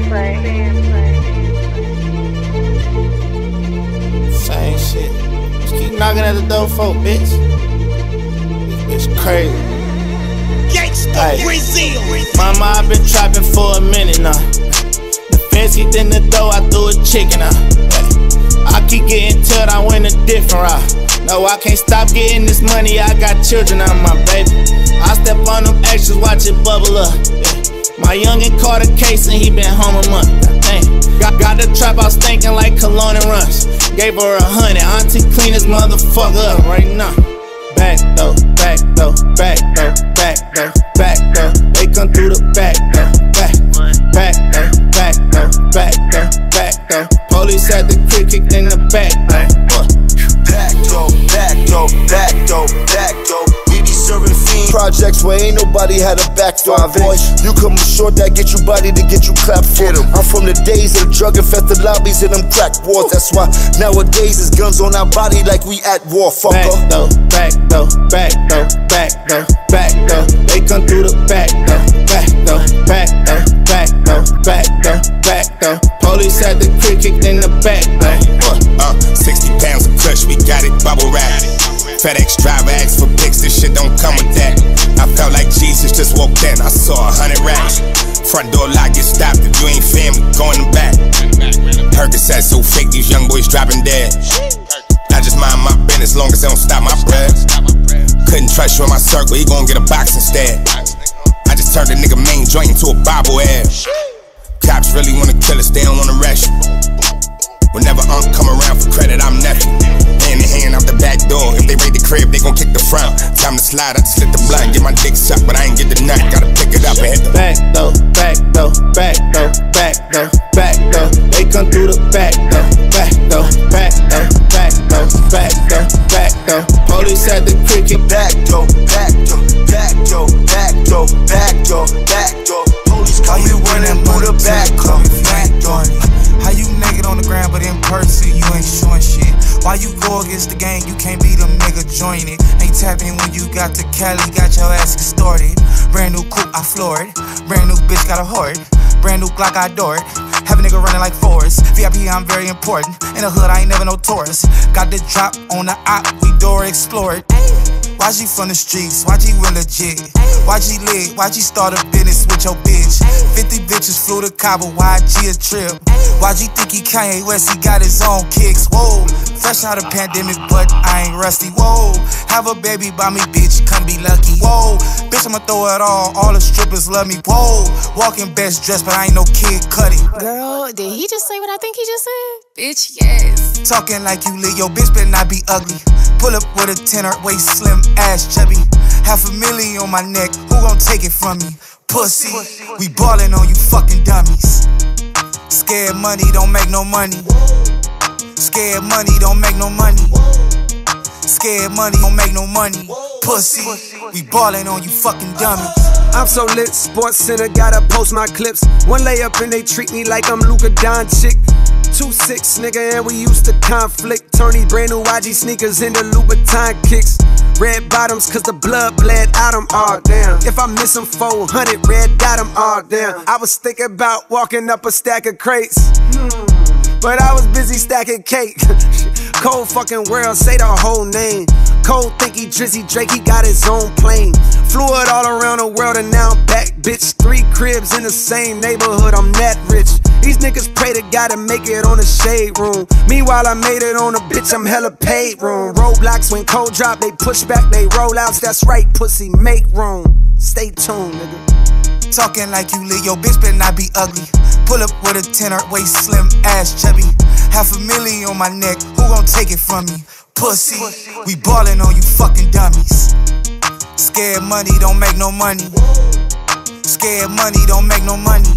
Same shit. Just keep knocking at the door, folk, bitch. It's crazy. Ay. Mama, I've been trapping for a minute now. The fence kicked in the door, I threw a chicken out. I keep getting tilled, I went a different route. No, I can't stop getting this money, I got children on my baby. I step on them extras, watch it bubble up. My youngin' caught a case and he been home a month. Got the trap house stinking like cologne and runs. Gave her 100, auntie clean this motherfucker up right now. Back though, back though, back though, back though, back though. They come through the back though, back though, back though, back though, back though. Police at the crib kicked in the back though. Back though, back though, back though, back though. We be serving fiends. Projects where ain't nobody had a backdoor voice. You come short that get you body to get you clapped for. I'm from the days of the drug infested lobbies and them crack wars. That's why nowadays is guns on our body like we at war. Fucker. Back though, back though, back though, back though, back though. They come through the back though, back though, back though, back though, back though, back though. Police at the crib kicked in the back though. 60 pounds of kush, we got it bubble wrap. FedEx driver asked for pics, this shit don't come with that. I felt like Jesus just walked in, I saw 100 racks. Front door lock, get stopped, if you ain't family, go in the back. Percocet so fake, these young boys dropping dead. I just mind my business, long as they don't stop my bread. Couldn't trust you in my circle, he gon' get a box instead. I just turned a nigga main joint into a bobblehead. Cops really wanna kill us, they don't wanna rush you. Whenever come around for credit, I'm nephew. Hand in hand out the back door. If they raid the crib, they gon' kick the front. Time to slide, I just slit the blood, get my dick sucked, but I ain't get the nut. Gotta pick it up and hit the back though, back though, back though, back though, back though. They come through the back though, back though, back though, back though, back though, back though. Police at the cricket back though, back though, back though, back though, back though, back though. Police come me running through the back though, back though. How you naked on the ground, but in person you ain't showing shit? Why you go against the gang, you can't be them nigga joining it? Ain't tapping when you got to Cali, got your ass extorted. Brand new coupe, I floor it. Brand new bitch, got a hoard. Brand new Glock, I adore it. Have a nigga running like Forrest. VIP, I'm very important. In the hood, I ain't never no tourist. Got the drop on the op, we door explore it. YG from the streets, YG real legit. YG lit, YG start a business with your bitch. 50 bitches flew to Cabo, YG a trip. YG think he Kanye West, he got his own kicks. Whoa, fresh out of pandemic, but I ain't rusty. Whoa, have a baby by me, bitch, come be lucky. Whoa, bitch, I'ma throw it all the strippers love me. Whoa, walking best dressed, but I ain't no Kid Cudi. Girl, did he just say what I think he just said? Bitch, yes. Talking like you lit, yo, bitch better not be ugly. Pull up with a tenor, waist slim, ass chubby. $500,000 on my neck, who gon' take it from me? Pussy, we ballin' on you fucking dummies. Scared money don't make no money. Scared money don't make no money. Scared money don't make no money. Pussy, we ballin' on you fucking dummies. I'm so lit, Sports Center, gotta post my clips. One layup and they treat me like I'm Luka Doncic. 2'6", nigga, and we used to conflict. Turn these brand new YG sneakers into Louboutin kicks. Red bottoms, cause the blood bled out them, all damn. If I miss them 400, red dot them, all damn. I was thinking about walking up a stack of crates, but I was busy stacking cake. Cold fucking world, say the whole name. Cole think he Drizzy Drake, he got his own plane. Flew it all around the world and now I'm back, bitch. 3 cribs in the same neighborhood, I'm that rich. These niggas pray to God to make it on the shade room. Meanwhile, I made it on a bitch, I'm hella paid room. Roadblocks when cold drop, they push back, they rollouts. That's right, pussy, make room. Stay tuned, nigga. Talking like you lit, yo, bitch better not be ugly. Pull up with a tenor, waist slim, ass chubby. $500,000 on my neck, who gon' take it from me? Pussy, we ballin' on you fucking dummies. Scared money don't make no money. Scared money don't make no money.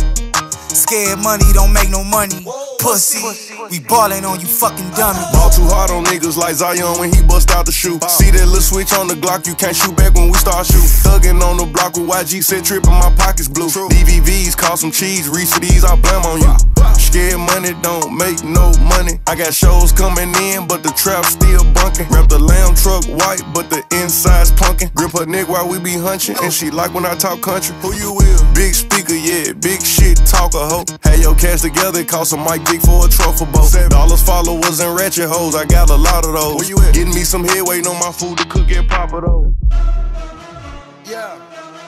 Scared money don't make no money. Pussy, we ballin' on you fucking dummies. Ball too hard on niggas like Zion when he bust out the shoe. See that little switch on the Glock, you can't shoot back when we start shoot. Thuggin' on the block with YG, said trippin', my pockets blue. DVVs, call some cheese, Reese these, I blame on you. Scared money don't make no money. I got shows coming in, but the trap still bunking. Wrap the lamb truck white, but the inside's punkin'. Grip her neck while we be hunching, and she like when I talk country. Who you will? Big speaker, yeah, big shit, talker hoe. Had your cash together, cost a mic dick for a truffle boat. $7 followers and ratchet hoes, I got a lot of those. Where you at? Getting me some head, waiting on my food to cook and pop it though. Yeah.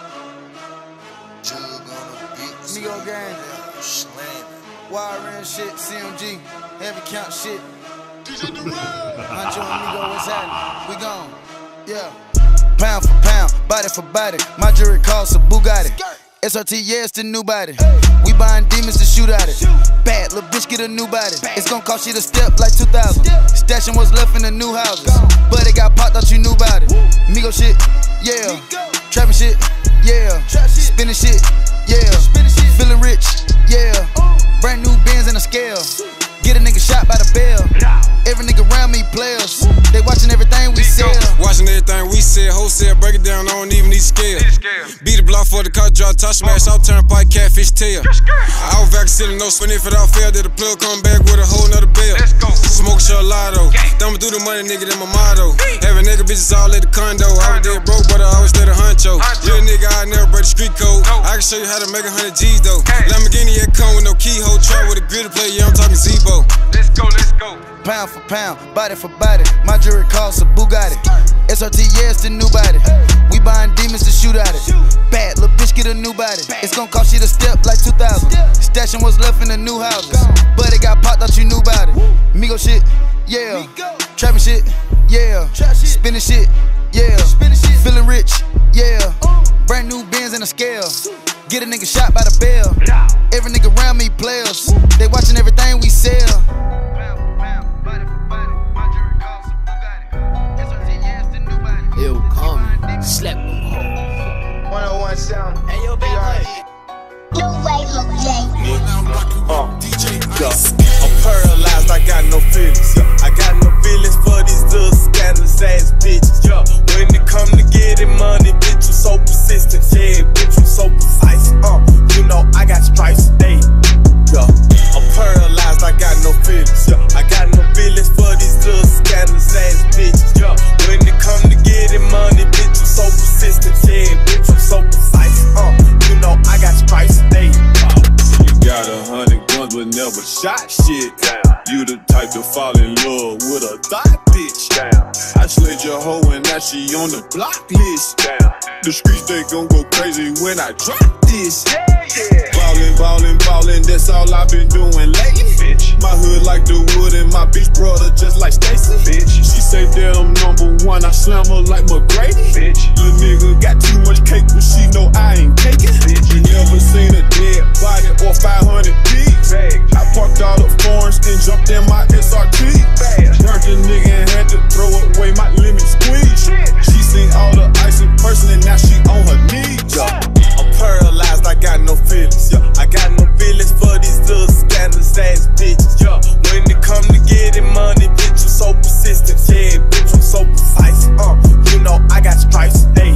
Jug on the beat. Migo gang. YRN shit, CMG, heavy count shit. Huncho and Migo, what's happening? We gone. Yeah. Pound for pound, body for body. My jury costs a Bugatti. SRT, yeah, it's the new body. We buying demons to shoot at it. Bad little bitch, get a new body. It's gonna cost you to step like 2,000. Stashing what's left in the new houses. But it got popped, thought you knew about it. Migo shit, yeah. Trapping shit, yeah. Spinning shit, yeah. Feeling rich, yeah. Brand new Benz and a scale. Get a nigga shot by the bell. Every nigga around me players. They watching everything we sell. Watching everything we sell. Wholesale, break it down, I don't even need scale. Beat the block for the car drop, top smash, out turnpike, catfish tail. I was vaccinated, no spin if it all fail. Did the plug come back with a whole nother bill. Smoke shot lotto. Thumbing through the money, nigga, that my motto. Every nigga bitches all at the condo. I was dead broke, but I always stayed a huncho. Real nigga, I never break the street code. I can show you how to make 100 G's though. Lamborghini that come with no keyhole. Trap with a griddle play, yeah, I'm talking Zebo. Let's go, let's go. Pound for pound, body for body. My jury costs a Bugatti. SRT, yeah, it's the new body. We buying demons to shoot at it. Bad little bitch, get a new body. It's gonna cost you to step like 2,000. Stashing what's left in the new houses. But it got popped, thought you knew about it. Migo shit, yeah. Trapping shit, yeah. Spinning shit, yeah. Feeling rich, yeah. Brand new Benz and a scale. Get a nigga shot by the bell. Every nigga around me players. They watching everything we sell. Yo, call me. Slap them home. 101 sound. Hey, yo, baby. No way, Jose. I'm paralyzed, I got no feelings. I got no feelings for these little scandalous ass bitches. When it come to getting money, bitch, you so persistent. Yeah, bitch, you so precise. You know I got stripes today. I'm paralyzed, I got no feelings. I got no feelings for these little scandalous ass bitches. When it come to getting money, bitch, you so persistent. Yeah, bitch, you so precise. You know I got stripes today. You got 100 guns but never shot shit. You the type to fall in love with a thought bitch. I slayed your hoe and now she on the block list. The streets they gon' go crazy when I drop this. Ballin', that's all I've been doing lately. My hood like the wood and my bitch brother just like Stacy. She say that I'm #1, I slam her like McGrady. Lil' nigga got too much cake, but she know I ain't caking. You never seen a dead body or 500 pigs. I parked all the foreigns and jumped in my SRT. Burnt the nigga and had to throw away my lemon squeeze. She seen all the ice in person and now she on her knees. I'm paralyzed, I got no feelings. I got no feelings for these little scandalous ass bitches. When it come to getting money, bitch, you so persistent. Yeah, bitch, you so precise. You know I got stripes today.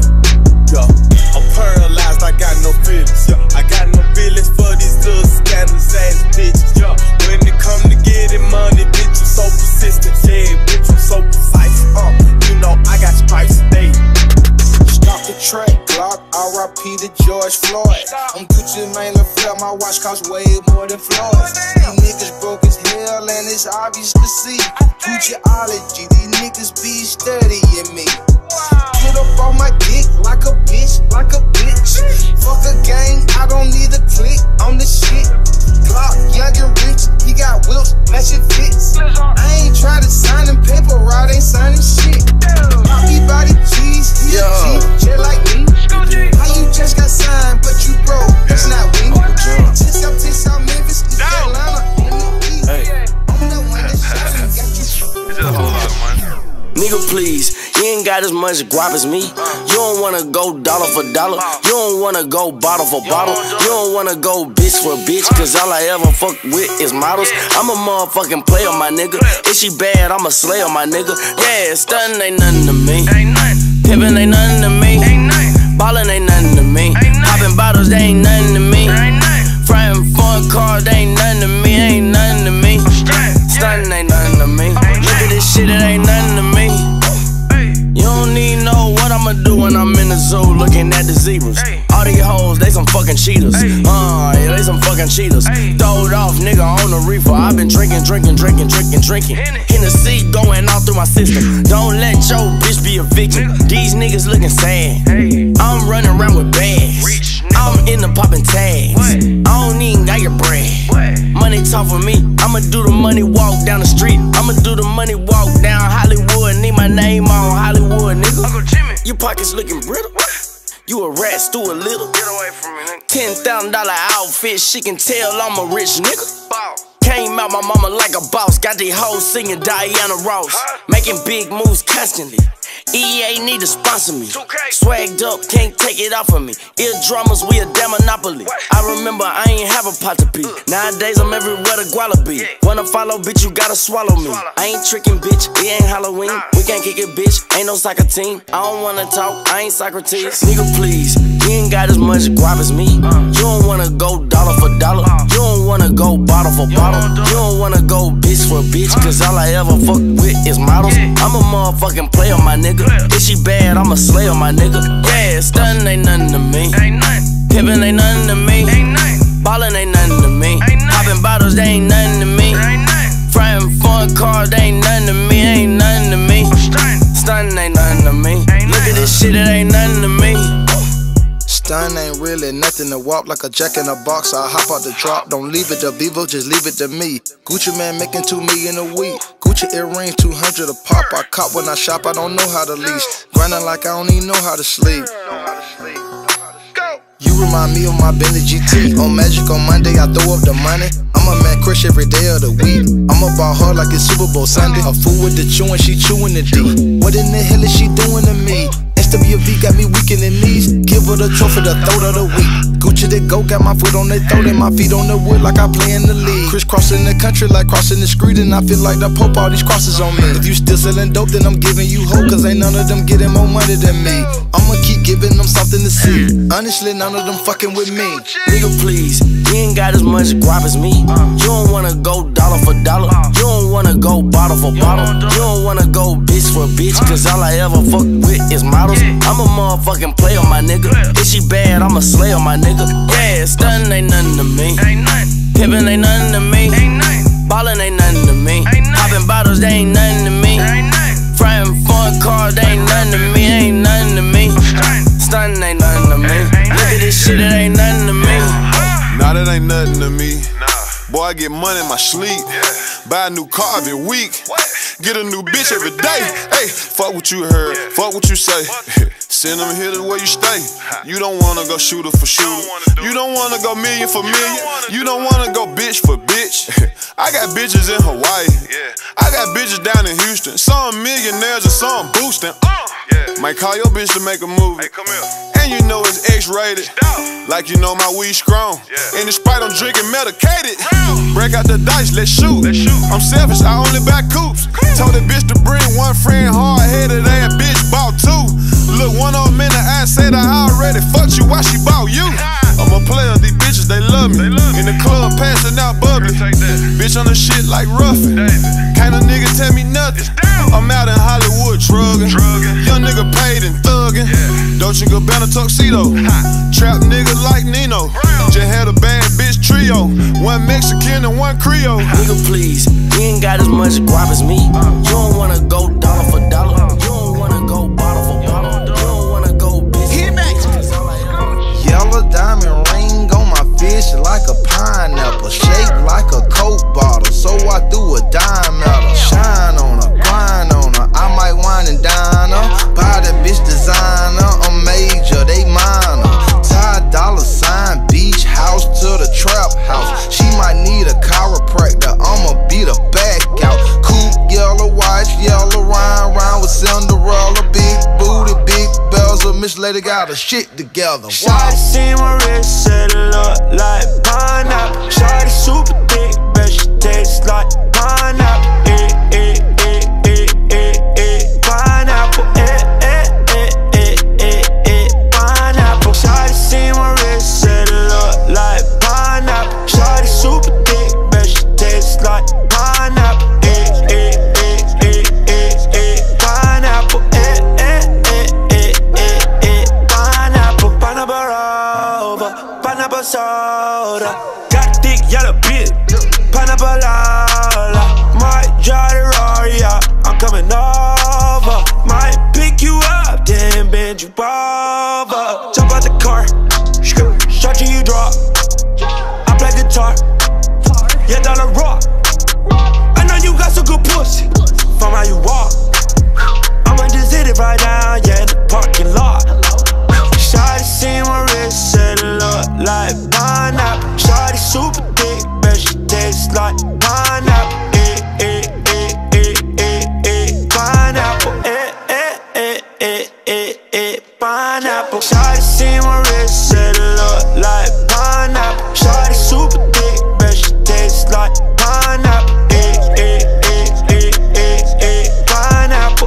I'm paralyzed, I got no feelings. I got no feelings for these little scandalous ass bitches. When it come to getting money, bitch, you so persistent. Yeah, bitch, you so precise. You know I got stripes today. Stop the track, Glock, R.I.P. to George Floyd. I'm Gucci Mane LaFleur, my watch costs way more than Floyd's. These niggas broke as hell and it's obvious to see. Gucciology, these niggas be studying me. Put up on my dick like a bitch, Fuck a gang, I don't need a click on the shit. Glock, young and rich, he got whips, matching fits. I ain't try to sign them paper, I ain't signing shit. Rocky body cheese, he a G, just like me. How you just got signed, but you broke, that's not me. Tiss out Memphis, it's Atlanta, in the East. I'm the one that shot and got you. It's a whole lot of money. Nigga, please, you ain't got as much guap as me. You don't wanna go dollar for dollar. You don't wanna go bottle for bottle. You don't wanna go bitch for bitch, cause all I ever fuck with is models. I'm a motherfucking player, my nigga. If she bad, I'm a slayer, my nigga. Yeah, stunning ain't nothing to me. Pimpin' ain't nothing to me. Ballin' ain't nothing to me. Poppin' bottles, they ain't nothing to me. Frying foreign cars, they ain't nothing to me. fucking cheaters. Yeah, they some fucking cheaters. Throwed off, nigga, on the reefer. I've been drinking. Hennessy going all through my system. Don't let your bitch be a victim. These niggas looking sad. I'm running around with bags. I'm in the popping tags. I don't even got your bread. Money talk for me. I'ma do the money walk down the street. I'ma do the money walk down Hollywood. Need my name on Hollywood, nigga. Your pockets looking brittle. You a rat, stew a little. Get away from me, nigga. $10,000 outfit, she can tell I'm a rich nigga. Came out my mama like a boss. Got these hoes singing Diana Ross. Making big moves constantly. EA need to sponsor me. Swagged up, can't take it off of me. Eardrummers, we a damn monopoly. I remember I ain't have a pot to pee. Nowadays I'm everywhere to Guala be. Wanna follow, bitch, you gotta swallow me. I ain't tricking, bitch, it ain't Halloween. We can't kick it, bitch, ain't no soccer team. I don't wanna talk, I ain't Socrates. Nigga, please, you ain't got as much guap as me. You don't wanna go dollar for dollar. You don't wanna go bottle for bottle. You don't wanna go bitch for bitch. Cause all I ever fuck with is models. I'm a motherfucking player, my nigga. If she bad, I'm a slayer, my nigga. Yeah, stunning ain't nothing to me. Pimpin' ain't nothing to me. Ballin' ain't nothing to me. Poppin' bottles, they ain't nothing to me. Frying foreign cars, they ain't nothing to me. Ain't nothing to me. Stunning ain't nothing to me. Look at this shit, it ain't nothing to me. Stun ain't really nothing to walk like a jack in a box. I hop out the drop, don't leave it to Vivo, just leave it to me. Gucci man making $2 million a week. Gucci earrings 200 a pop. I cop when I shop, I don't know how to leash. Grinding like I don't even know how to sleep. You remind me of my Bentley GT. On Magic on Monday, I throw up the money. I'm a man crush every day of the week. I'm about her like it's Super Bowl Sunday. A fool with the chewing, she chewing the D. What in the hell is she doing to me? SWV got me weak in the knees. Give her the trophy, the throat of the week. Gucci the go, got my foot on their throat and my feet on the wood like I play in the league. Crisscrossing the country like crossing the street, and I feel like the Pope, all these crosses on me. If you still selling dope, then I'm giving you hope, cause ain't none of them getting more money than me. I'ma keep giving them something to see. Honestly, none of them fucking with me. Nigga, please, you ain't got as much guap as me. You don't wanna go dollar for dollar. You don't wanna go bottle for bottle. You don't wanna go bitch for bitch, cause all I ever fuck with is models. I'm a motherfucking player, my nigga. If she bad, I'm a slayer, my nigga. Yeah, stunning ain't nothing to me. Pimpin' ain't nothing to me. Ballin' ain't nothing to me. Poppin' bottles, they ain't nothing to me. Frying foreign cars, they ain't nothing to me. Ain't nothing to me. Stunning ain't nothing to me. Look at this shit, it ain't nothing to me. Nah, that ain't nothing to me. Boy, I get money in my sleep. Buy a new car every week. Get a new bitch every day. Hey, fuck what you heard, fuck what you say. Send them here to where you stay. You don't wanna go shooter for shooter. You don't wanna go million for million. You don't wanna go bitch for bitch. I got bitches in Hawaii. I got bitches down in Houston. Some millionaires and some boosting. Might call your bitch to make a movie. And you know it's X-rated. Like you know my weed strong. In the Sprite I'm drinking medicated. Break out the dice, let's shoot. I'm selfish, I only buy coops. Told that bitch to bring one friend, hard-headed ass bitch bought two. Look one of them in the eye, said I already fucked you, why she bought you? I'm a player, these bitches, they love me. In the club, passing out bubbly. Bitch on the shit like Ruffin. Can't a nigga tell me nothing. I'm out in Hollywood trugging. Young nigga paid and thugging. Dolce & Gabbana tuxedo. Trap nigga like Nino. Just had a bad bitch trio. One Mexican and one Creole. Nigga, please, you ain't got as much guap as me. You don't wanna go dollar for dollar. You don't wanna go bottle for bottle. You don't wanna go bitch. Yellow diamond ring on my fish like a pineapple, shaped like a Coke bottle. So I threw a dime at her, shine on her, grind on her. I might wine and dine her, buy that bitch designer. I'm major, they minor. Ty dollar sign, beach house to the trap house. She might need a chiropractor, I'ma beat her back out. Coupe, yellow, white, yellow, round with Cinderella. Big booty, big bells, Miss Lady got her shit together. Shawty see my wrist, said it look like pineapple. Shawty super thick, bet she tastes like pineapple. Pineapple, pineapple. Shawty see my wrist, said it look like pineapple. Shawty super thick, bet she tastes like pineapple. Pineapple, pineapple, pineapple rover. pineapple soda. Got a thick yellow bitch, pineapple Lola. Might drive the Rari, yeah, I'm coming over. Might pick you up, then bend you over. Jump out the car, shot you drop. I play guitar, yeah, dollar rock. I know you got some good pussy, from how you walk. I'ma just hit it right now, yeah, in the parking lot. Shawty see my wrist, said it look like pineapple. Shawty super thick, but she tastes like pineapple. Pineapple, pineapple. Shawty see my wrist, said it look like pineapple. Shawty super thick, but she tastes like pineapple. Pineapple,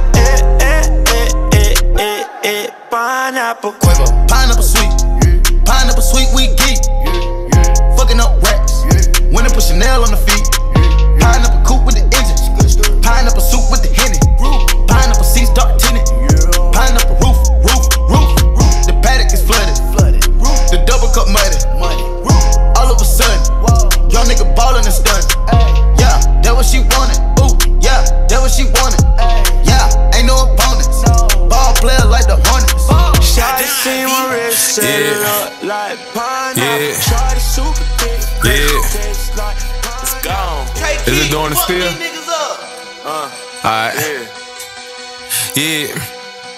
pineapple. Quavo, pineapple sweet, pineapple sweet, we geek. Fucking up racks, when I push Chanel on the feet. Pineapple coupe with the engine, pineapple soup with the Henny. Pineapple seats dark tinted, pineapple roof. The paddock is flooded, the double cup muddy. All of a sudden, young nigga ballin' and stunning. Yeah, that what she wanted. Ooh, yeah, that what she wanted. Yeah, ain't no opponents. Ball player like the Hornets. Shawty see my wrist, said it look like pineapple. Shawty super thick, tastes like pineapple. It's gone. Is it doing it still? Alright. Yeah.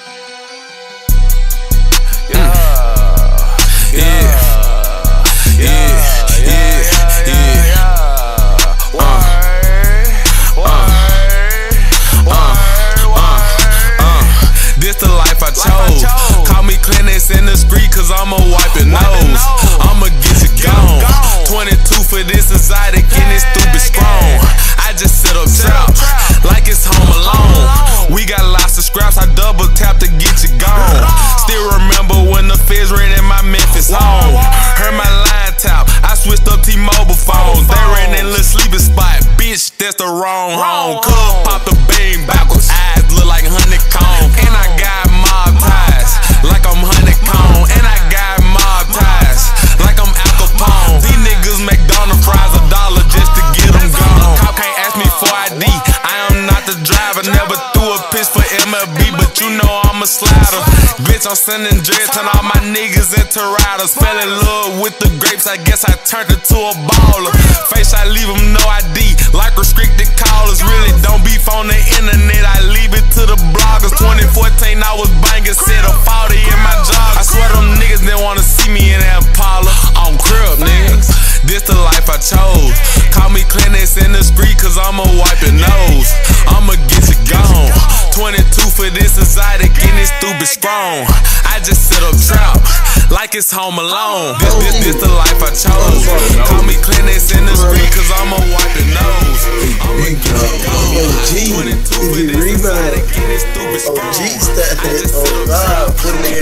This the life I chose. Call me Kleenex in the street, cause I'ma wipe your nose. I'ma get you gone. 22 for this exotic and it's stupid strong. I just sit up trap like it's Home Alone. We got lots of scraps, I double tap to get you gone. Still remember when the feds ran in my Memphis home. Heard my line tap, I switched up T-Mobile phones. They ran in little sleeping spot, bitch, that's the wrong home. Cub pop the beam backwards, eyes look like honeycomb. And I got mob ties, like I'm honeycomb. And I got mob ties, like I'm Al Capone. These niggas McDonald's fries $1 just to get them gone. Cop can't ask me for ID, I am not the driver. Never threw a pitch for MLB, but you know I'm a slider. Bitch, I'm sending dreads, turn all my niggas into riders. Fell in love with the grapes, I guess I turned into a baller. Face, I leave them no ID, like restricted callers. Really don't beef on the internet, I leave it to the bloggers. 2014, I was banging, said a 40 in my job. I swear them niggas didn't wanna see me in that Impala. On crib, niggas. This the life I chose. Call me Kleenex in the street, cause I'ma wipe your nose. I'ma get you gone. 22 for this exotic and it's stupid strong. I just sit up trap like it's Home Alone. This the life I chose. Call me Kleenex in the street, cause I'ma wipe your nose. I'ma get you gone. 22 for this exotic and it's stupid strong. I just sit up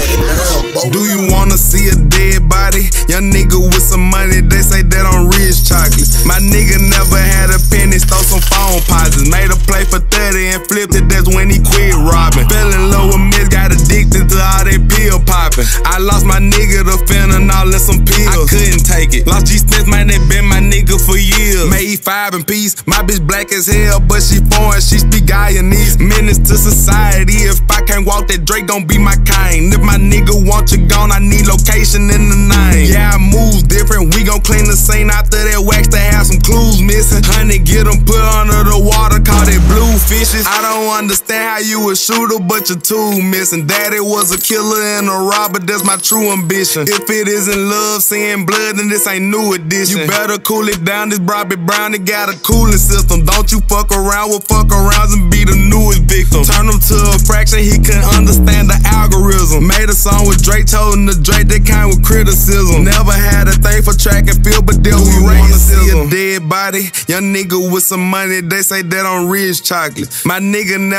trap. Do you wanna see a dead body? Young nigga with some money, they say that I'm rich chocolate. My nigga never had a penny, stole some phone posits. Made a play for 30 and flipped it, that's when he quit robbing. Fell in love with Miss, got addicted to all that pill popping. I lost my nigga to fentanyl and some pills. I couldn't take it. Lost G-Spence, man, they been my nigga for years. Made 5 in peace, my bitch black as hell, but she foreign, she speak Guyanese. Menace to society, if I can't walk that Drake gon' be my kind. If my nigga want you gone, I need location in the name. Yeah, I move different, we gon' clean the scene after that wax to have some clues missing. Honey, get them put under the water, call it blue fishes. I don't understand how you a shooter, but your tool missing. Daddy was a killer and a robber, that's my true ambition. If it isn't love, seeing blood, then this ain't new edition. You better cool it down, this Bobby Brown, it got a cooling system. Don't you fuck around with fuck arounds and be the newest victim. Turn him to a fraction, he couldn't understand the algorithm. Made a song with Drake, told him to Drake, that kind with criticism. Never had a thing for track and field, but dealt with racism. See a dead body, young nigga with some money, they say that I'm rich chocolate. My nigga never had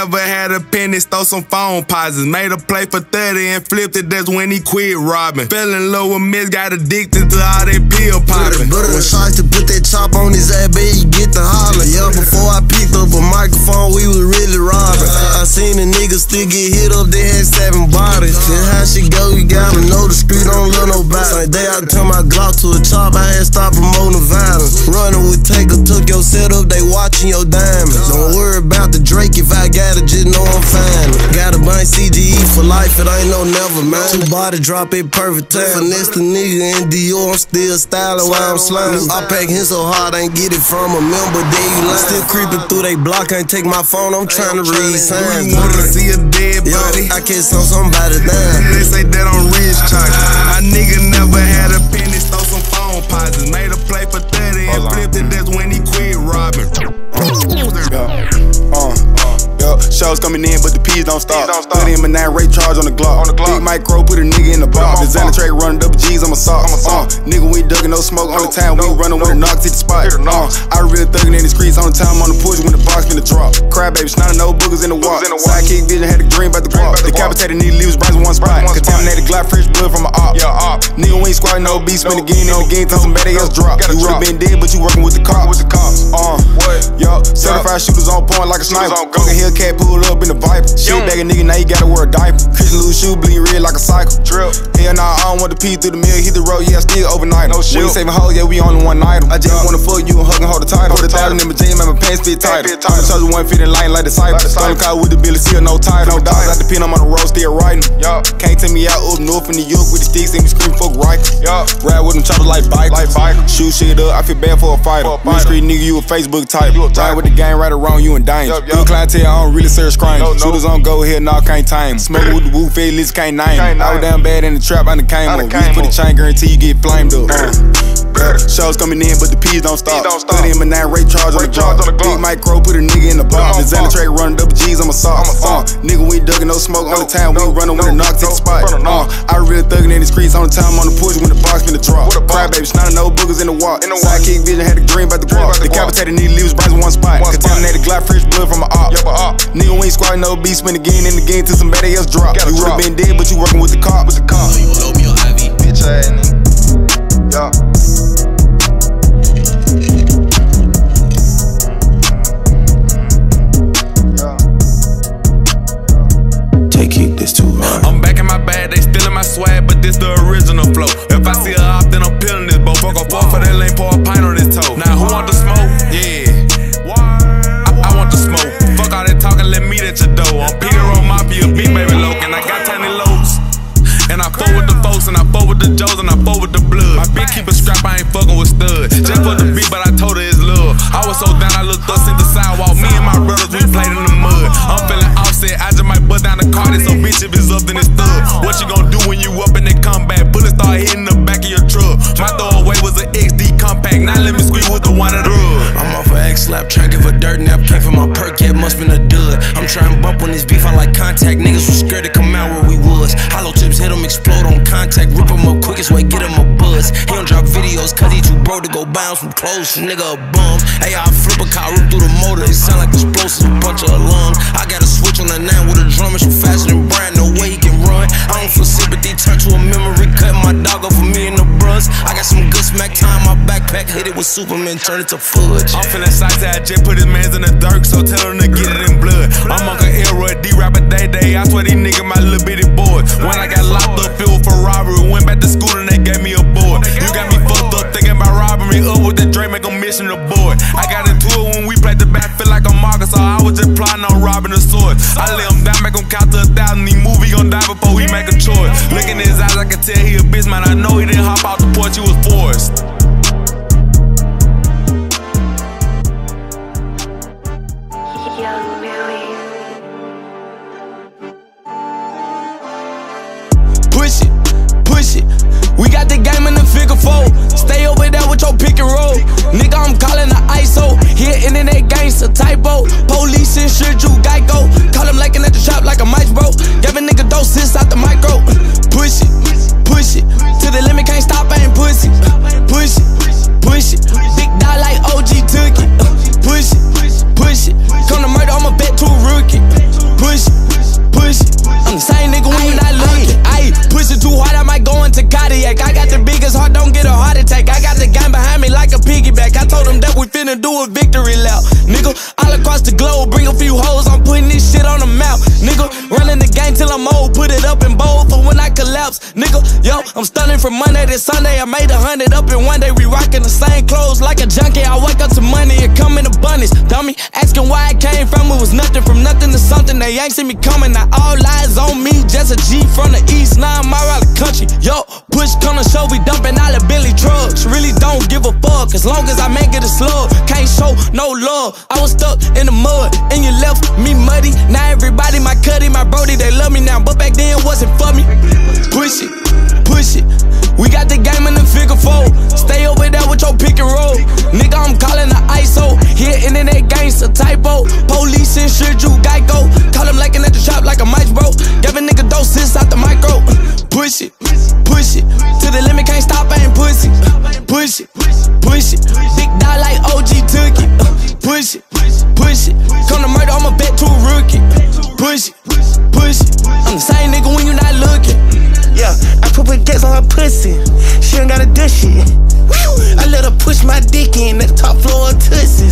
had a penny, stole some phone posits. Made a play for 30 and flipped it, that's when he quit robbing. Fell in love with Miss, got addicted to all that pill popping. When Sharks to put that chop on his ass, baby, he get the holler. Yeah, before I picked up a microphone, we was really robbing. I seen the niggas still get hit up, they had 7 bodies. And how she go, you gotta know the street don't love nobody. Like day I turn my Glock to a chop, I had stopped promoting violence. Running with Taker, took your setup, they watching your diamonds. Don't worry about the Drake, if I got it, just know I'm fine. Gotta buy CGE for life, it ain't no never, man. 2 body drop it perfect time. Finesse the nigga in Dior, I'm still styling while I'm slamming. I pack him so hard, I ain't get it from a member, then you lying. Still creeping through they block, can't take my phone, I'm trying to read signs. You wanna see a dead body? I can't slow somebody down. They say that I'm rich, Chuck. My nigga never had a penny, stole some phone posits. Made a play for 30 and flipped it, that's when he quit robbing. Shows coming in, but the P's don't stop. Put him a 9 rate charge on the Glock. Big micro, put a nigga in the box. Designer track running double G's, I'm a sock. Nigga, we ain't ducking no smoke on the town. We running with a knock to the spot. I really thugging in the streets on the time on the push when the box finna drop. Cry baby, snotting no boogers in the walk. Sidekick vision had a dream about the guap. Decapitated nigga leaves brains in one spot. Contaminated Glock, fresh blood from an op. Nigga, we ain't squatting no beef, spin again and again till some bad ass drop. You would've been dead, but you working with the cops. Yo, certified shooters on point like a sniper. Fucking Hellcat pull up in the Viper. Shit bag a nigga, now you gotta wear a diaper. Christian loose shoe, bleed red like a cycle. Hell nah, I don't want to pee through the mill, hit the road, yeah, still overnight. No shit. We ain't saving hoes, yeah, we only one item. I just wanna fuck you and hug and hold the title. Put 1,000 in my jeans, man, my pants fit tighter. I'm charging 150 line like the Cypher. Stone car with the Billy Seal, no title. No dogs out the pin, I'm on the road, still riding. Can't take me out up north in New York with the sticks, and we scream fuck right. Ride with them choppers like bike. Shoot shit up, I feel bad for a fighter. Real street nigga, you a Facebook type. Ride with the gang right around you and danger. Good clientele, I don't really serve crime. Shooters on go here, nah, can't time. Smoking with the woo, fed list can't name. I was down bad in the trap, I done came up. Reach for the chain, guarantee you get flamed up. Shows coming in, but the P's don't stop. Put him a 9 rate charge on the Glock. Big micro, put a nigga in the box. Designer track running double G's, I'm a sock. Nigga, we ain't ducking no smoke on the town. We running with a knock to the spot. I really thugging in the streets on the time on the push when the box finna drop. Cry baby, snotting no boogers in the walk. Sidekick vision had a dream about the guap. Decapitated nigga leaves brains in one spot. Contaminated Glock, fresh blood from an op. Nigga, we ain't squatting no beef, spin again and again till some bad ass drop. You would've been dead, but you working with the cops. Load me on IV, bitch ass nigga. I'm back in my bag, they stealing my swag, but this the original flow. If I see a op, then I'm peeling this boat. Fuck off for that lane, pour a pint on his toe. Now who want the smoke? Yeah, I want the smoke. Fuck all that talking, let me at your door. I'm Peter on Mafia, big baby Logan. I got tiny loads, and I fuck with the folks, and I fuck with the Joes, and I fuck with the blood. My bitch keep a strap, I ain't fucking with stud. Just for the beat, but I told her it's love. I was so down, I looked up, seen the sidewalk. Me and my brothers, we played in the mud. I'm feeling offset, I just might bust down the car. So bitch, if it's up, then it's thug. What you gon' do when you up and they come back? Bullets start hitting the back of your truck. My throwaway was an XD compact. Now let me squeeze with the one of the rug. I'm off an X-slap, trying to give a dirt nap. Came from my perk, yeah, must been a dud. I'm trying to bump on this beef, I like contact. Niggas was scared to come out where we was. Hollow tips hit them, explode on contact. Rip them up quickest way, get him a buzz. He don't drop videos, cause he too broke to go buy some clothes. Nigga a bum. Hey, I flip a car, rip through the motor. It sound like explosives, a bunch of alarms. I got a switch on the 9 with a drum, and she faster than Brian. No way he can run. I don't feel sympathy, turn to a memory. Cut my dog off for me and the bruns. I got some good smack time, my backpack hit it with Superman, turn it to fudge. I'm feeling excited, I just put his mans in the dirt, so tell him to get it in blood. I'm Uncle Elroy, D-Rapper Day, I swear these niggas my little bitty boys. When I got locked up, filled for robbery, went back to school and they gave me a board. You got me fucked up thinking about robbing me, up with the Drake, make a mission to board. I got into it when we played the back, feel like a marker, so I was just plotting on robbing the sword. I lay him down, make him count to 1,000, he move, he gon' die before he make a choice. Look in his eyes, I can tell he a bitch, man, I know he didn't hop out the porch, he was forced. Push it. We got the game in the figure four. Stay over there with your pick and roll. Nigga, I'm calling the ISO. Here, internet gangsta typo. Police and shit, you Geico. Call him laking at the shop like a mice, bro. Give a nigga doses out the micro. Push it. To the limit, can't stop, I ain't pussy. Push it. Big dog like OG took it. Push it. Come to murder, I'ma bet to a rookie. Push finna do a victory lap. Nigga, all across the globe, bring a few hoes, I'm putting this shit on the map. Nigga, running the game till I'm old, put it up in bold for when I collapse. Nigga, yo, I'm stunning from Monday to Sunday. I made 100 up in one day. We rockin' the same clothes like a junkie. I wake up to money, it come in abundance. Dummy, asking why it came from, it was nothing from nothing to something. They ain't see me coming, now all lies on me. Just a G from the east, 9 mile out the country. Yo, push come to show, we dumping all the Billy trucks. Really don't give a fuck, as long as I make it a slug. Can't show no love, I was stuck in the mud, and you left me muddy. Now everybody, my cutty, my brody, they love me now, but back then it wasn't for me. Push it, push it. We got the game in the figure four. Stay over there with your pick and roll. Nigga, I'm calling the ISO. Here, internet gangsta typo. Police and shit, you Geico. Call him lacking at the shop like a mic, bro. Give a nigga doses out the micro. Push it, push it. To the limit, can't stop, I ain't pussy. Push it, push it. Big dog like OG took it. Push it, push it. Come to murder, I'ma bet to a rookie. Push it, push it. I'm the same nigga when you not looking. Yeah, I put baguettes on her pussy. She ain't gotta do shit. I let her push my dick in at the top floor of Tootsies.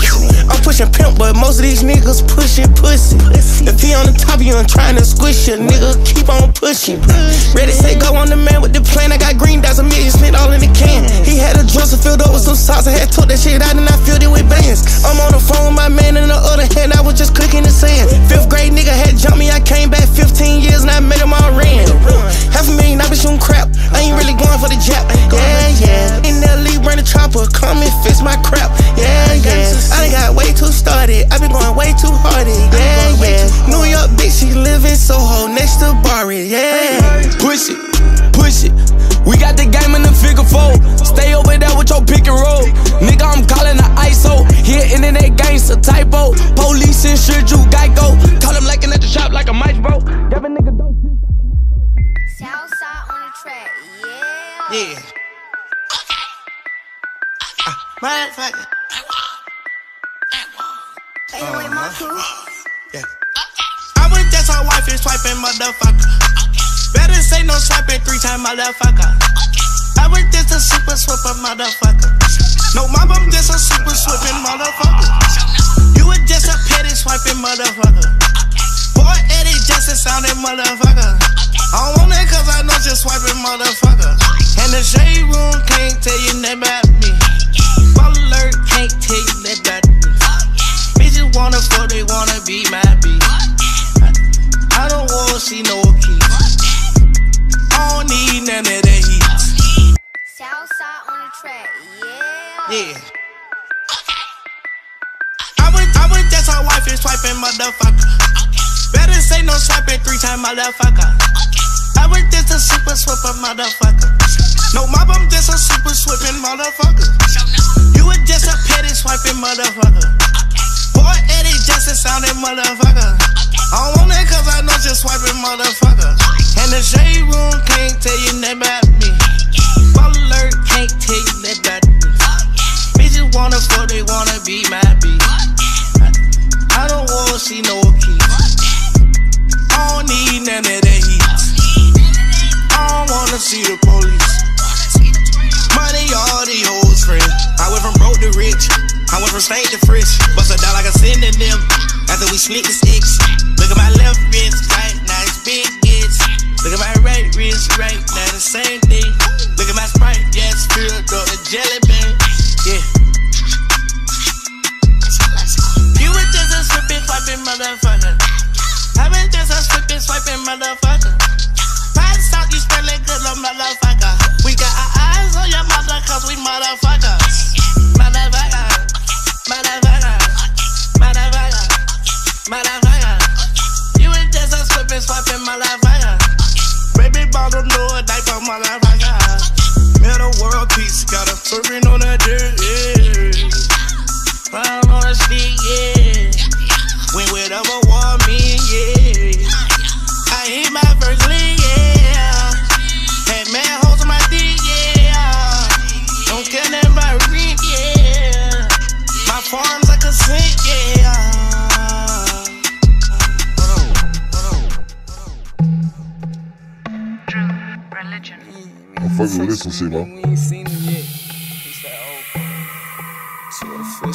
I'm pushing pimp, but most of these niggas pushing pussy. If he on the top, you ain't trying to squish you, nigga, keep on pushing. Ready, say, go on the man with the plan. I got green dots, $1 million spent all in the can. He had a dresser filled up with some sauce. I had took that shit out and I filled it with bands. I'm on the phone with my man, in the other hand, I was just clicking the sand. 5th grade nigga had jumped me, I came back 15 years and I made him all ran. $500,000, I been shooting crap. I ain't really going for the jab. Yeah, yeah. In that league, bring the chopper, come and fix my crap. Yeah, yeah. I done got way too started. I been going way too hard. Yeah, yeah. New York bitch, she live in Soho next to Barry. Yeah. Push it, push it. We got the game in the figure four. Stay over there with your pick and roll. Nigga, I'm calling the ISO. Here, internet gangsta typo. Police and shit, you Geico. Call him lacking at the shop like a mic, bro. Give a nigga dope. Southside on the track, yeah. Yeah. Motherfucker. Hey, wait, my crew. Yeah. I was just her wife and swiping, motherfucker. Better say no swiping 3 times, motherfucker. I was just a super swipper, motherfucker. No, mom, I'm just a super swipping, motherfucker. You were just a petty swiping, motherfucker. Boy, Eddie just a sounding motherfucker. I don't want it cause I know just swiping, motherfucker. And the shade room can't tell you nothing about me. Ball alert can't tell you nothing about me. Bitches wanna fuck, they wanna be my bitch. I don't wanna see no keys. I don't need none of that heat. Southside on the track, yeah. Yeah. I was just her wife and swiping, motherfucker. Better say no swiping 3 times, motherfucker. I was just a super swipper, motherfucker. No, mom, I'm just a super swipping, motherfucker. You were just a petty swiping, motherfucker. Boy, Eddie just a sounding motherfucker. I don't want it cause I know just swiping, motherfucker. And the shade room can't tell you nothing about me. Ball alert can't tell you nothing about me. Bitches wanna fuck, they wanna be my bitch. I don't wanna see no keys. I don't need none of that heat. I don't wanna see the police. Money, all the hoes friends. I went from broke to rich. I went from stank to frisk. Bust a dollar like a synonym. After we split the sticks. Look at my left wrist, right now it's big hits. Look at my right wrist, right now the same thing. Look at my Sprite, yeah, it's filled up with jelly bean. Yeah. You were just a slippin', swiping motherfucker. I been just a slippin', swiping motherfucker. Pass out, you spellin' good, little motherfucker. We got our eyes on your mother, cause we motherfuckers. Motherfucker, motherfucker, motherfucker, motherfucker. You were just a slippin', swiping motherfucker. Baby bottle, no a diaper, motherfucker. Middle world peace, got a surfing on that dirt, yeah. Round on the stick, yeah. Went whatever want me, yeah. I hit my first league, yeah. Had mad hoes on my dick, yeah. Don't care nothing about rent, yeah. My farms like a sink, yeah. I'm fucking with this one, shit, man. We ain't seen him yet. It's that old.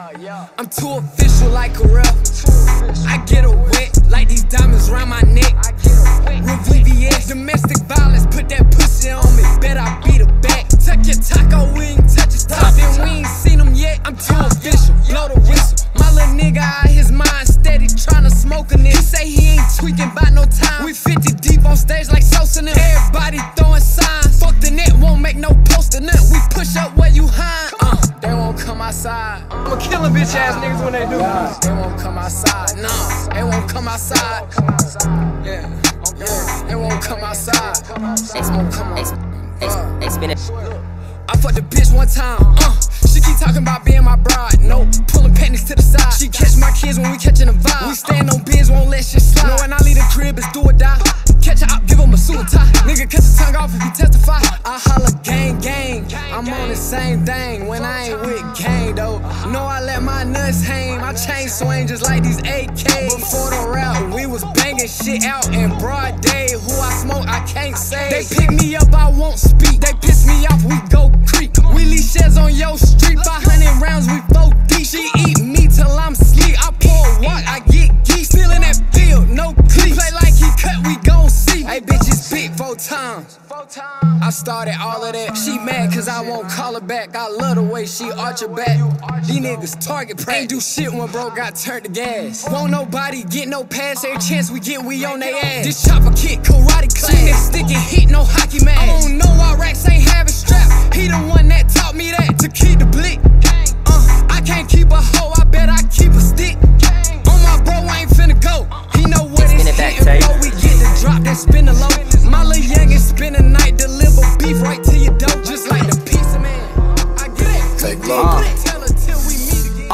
I'm too official like a ref. I get her wet like these diamonds around my neck. Real VVS, domestic violence, put that pussy on me. Bet I beat her back. Tuck your taco, we ain't touch his top, and we ain't seen him yet. I'm too official, blow the whistle. My little nigga out his mind steady tryna smoke a nigga. He say he ain't tweaking by no time. We 50 deep on stage like Sosa and them. Everybody throwing signs. Fuck the net, won't make no poster nothing. We push up where you hide. They won't come outside. I'ma kill them bitch ass niggas when they do this. They won't come outside. Nah, they won't come outside. Yeah, they won't come outside. They won't come outside. I fucked a bitch one time, she keep talking about being my bride. No, pulling panties to the side. She catch my kids when we catching a vibe. We stand on bins, won't let shit slide. No, when I leave the crib, it's do or die. Catch her out, give him a suit tie. Nigga cut his tongue off if he testify. I holla gang, gang. I'm on the same thing when I ain't with gang though. No, I let my nuts hang. My chain swing just like these AKs. Before the rap, we was banging shit out in broad day. Who I smoke, I can't say. They pick me up, I won't speak. They piss me off, we go creep. We leave sheds on your street. 500 rounds, we 4 deep. She eat me till I'm sleep. I pour walk, I get geek. Still in that field, no cleats. Play like he cut, we gon' see. Hey, bitch, it's big 4 times. I started all of that. She mad cause I won't call her back. I love the way she arch her back. These niggas target practice. Ain't do shit when bro got turned to gas. Won't nobody get no pass. Every chance we get, we on they ass. This chopper kick, karate class. She niggas sticking hit, no hockey mask. I don't know why racks ain't having strap. He the one that taught me that to keep the blick. I can't keep a hoe, I bet I keep a stick. On my bro, I ain't finna go. He know what it's hitting, bro. We get the drop, then spin the low. My little youngin' spend the night, deliver beef right to your door, just like the pizza man. I get it. Take love. Tell her till we meet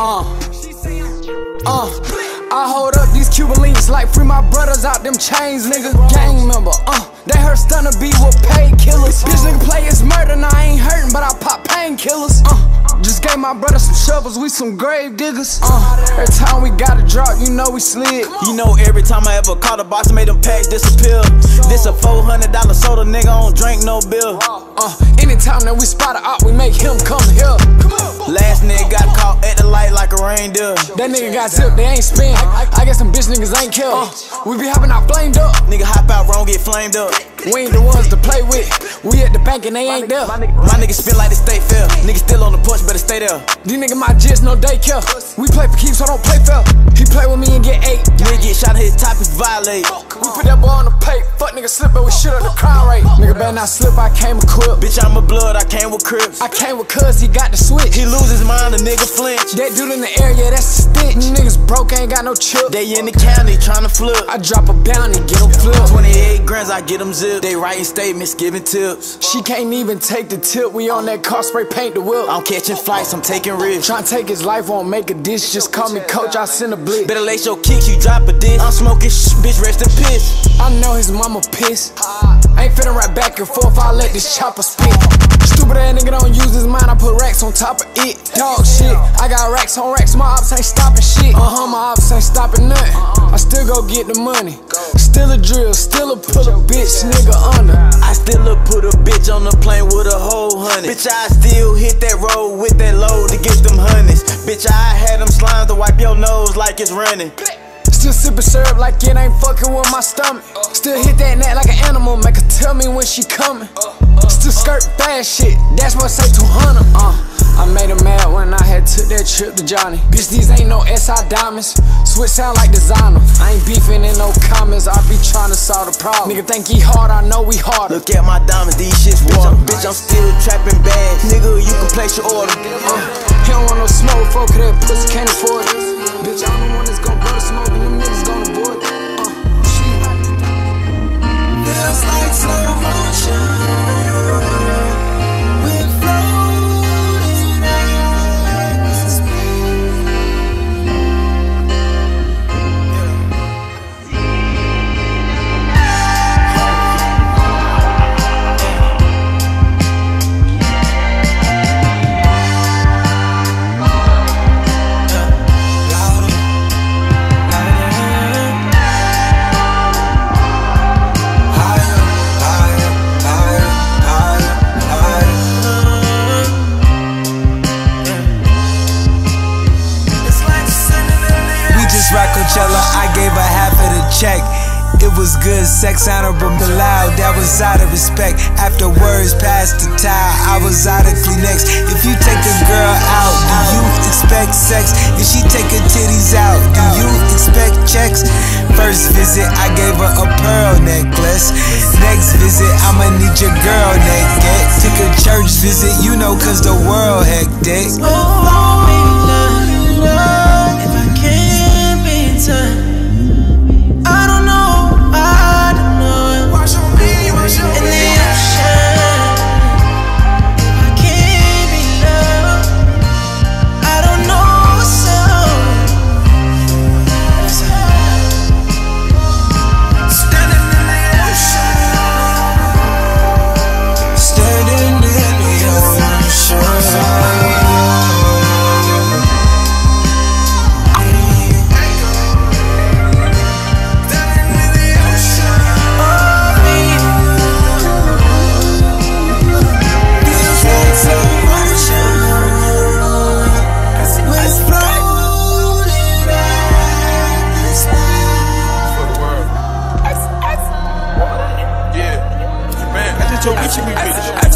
again. I hold up these Cuban links like free my brothers out them chains, nigga. Gang member, they heard stunner be with painkillers. Bitch nigga play it's murder, now I ain't hurting, but I pop painkillers. Just gave my brother some shovels, we some grave diggers. Every time we got a drop, you know we slid. You know every time I ever caught a box and made them packs disappear. This a $400 soda, nigga, don't drink no bill. Anytime that we spot a op, we make him come here. Last nigga got caught at the light like a reindeer. That nigga got tipped, they ain't spin. I guess them bitch niggas ain't killed. We be hopping out flamed up. Nigga hop out wrong, get flamed up. We ain't the ones to play with. We at the bank and they ain't there. My niggas spit like the state fair. Niggas still on the porch, better stay there. These niggas my jits, no daycare. We play for keeps, so don't play fair. He play with me and get 8. Nigga get shot, his top is violate. We put that boy on the plate. Fuck nigga slip, but we shit on the crime rate. Nigga better not slip, I came equipped. Bitch, I'm a blood, I came with Crips. I came with cuz, he got the switch. He lose his mind, a nigga flinch. That dude in the area, that's the stitch. Niggas broke, ain't got no chip. They in the county, tryna flip. I drop a bounty, get them flipped. 28 grams, I get them zipped. They writing statements, giving tips. She can't even take the tip. We on that car, spray paint the whip. I'm catching flights, I'm taking risks. Tryna take his life, won't make a dish. Just call me coach, I send a blitz. Better lace your kicks, you drop a dish. I'm smoking bitch, rest in piss. I know his mama pissed. Ain't finna right back and forth, I let this chopper spit. Stupid ass nigga don't use his mind, I put racks on top of it. Dog shit, I got racks on racks, my ops ain't stopping shit. My ops ain't stopping nothing. I still go get the money. Still a drill, still a put a bitch nigga under. I still a put a bitch on the plane with a whole honey. Bitch, I still hit that road with that load to get them honeys. Bitch, I had them slimes to wipe your nose like it's running. Still sippin' syrup like it ain't fucking with my stomach. Still hit that net like an animal, make her tell me when she coming. Still skirt fast shit, that's what say 200. I made her mad when I had took that trip to Johnny. Bitch, these ain't no SI diamonds. Switch sound like designer. I ain't beefing in no comments, I be trying to solve the problem. Nigga think he hard, I know we harder. Look at my diamonds, these shits water. Bitch, I'm still trapping bags. Nigga, you can place your order. He don't want no smoke, folk, that pussy can't afford it. Bitch, I'm the one that's gon' blow the smoke and them niggas gon' avoid it. Feels like slow motion. was good, sex honorable allowed. That was out of respect. Afterwards, past the towel, I was out of Kleenex. If you take a girl out, do you expect sex? If she take her titties out, do you expect checks? First visit, I gave her a pearl necklace. Next visit, I'ma need your girl naked. Took a church visit, you know, cause the world hectic. Oh, baby, love, if I can't be in time. I don't know. Wash on me, wash on me. In the ocean, if I can't be loved, I don't know what's up. Standing in the ocean, standing in the ocean. Yo, get you me, bitch.